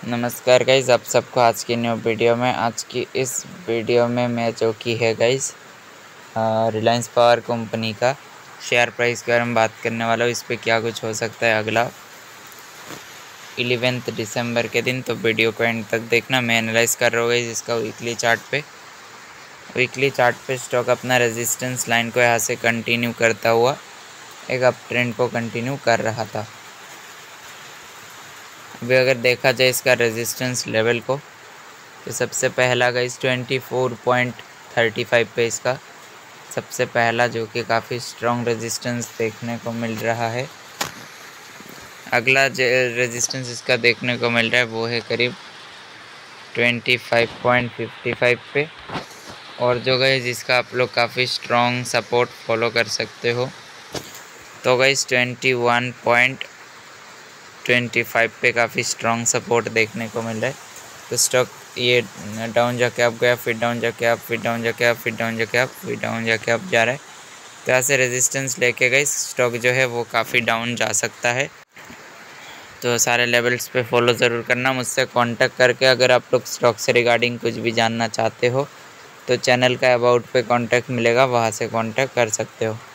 नमस्कार गाइज, आप सबको आज की न्यू वीडियो में। आज की इस वीडियो में मैं जो कि है गाइज रिलायंस पावर कंपनी का शेयर प्राइस के बारे में बात करने वाला हूँ। इस पर क्या कुछ हो सकता है अगला 11 दिसंबर के दिन, तो वीडियो को एंड तक देखना। मैं एनालाइज कर रहा हूँ गाइज इसका वीकली चार्ट पे स्टॉक अपना रेजिस्टेंस लाइन को यहाँ से कंटिन्यू करता हुआ एक अप ट्रेंड को कंटिन्यू कर रहा था। अभी अगर देखा जाए इसका रेजिस्टेंस लेवल को, तो सबसे पहला गाइस 24.35 पे इसका सबसे पहला जो कि काफ़ी स्ट्रॉन्ग रेजिस्टेंस देखने को मिल रहा है। अगला जो रेजिस्टेंस इसका देखने को मिल रहा है वो है करीब 25.55 पे, और जो गाइस इसका आप लोग काफ़ी स्ट्रॉन्ग सपोर्ट फॉलो कर सकते हो। तो गाइस 21.25 पे काफ़ी स्ट्रॉन्ग सपोर्ट देखने को मिल रहा है। तो स्टॉक ये डाउन जाके आप गया, फिर डाउन जाके आप, फिर डाउन जाके आप, फिर डाउन जाके आप, फिर डाउन जाके आप जा रहा है। तो यहाँ से रेजिस्टेंस लेके गई स्टॉक जो है वो काफ़ी डाउन जा सकता है। तो सारे लेवल्स पे फॉलो ज़रूर करना। मुझसे कांटेक्ट करके अगर आप लोग स्टॉक से रिगार्डिंग कुछ भी जानना चाहते हो तो चैनल का अबाउट पे कांटेक्ट मिलेगा, वहाँ से कांटेक्ट कर सकते हो।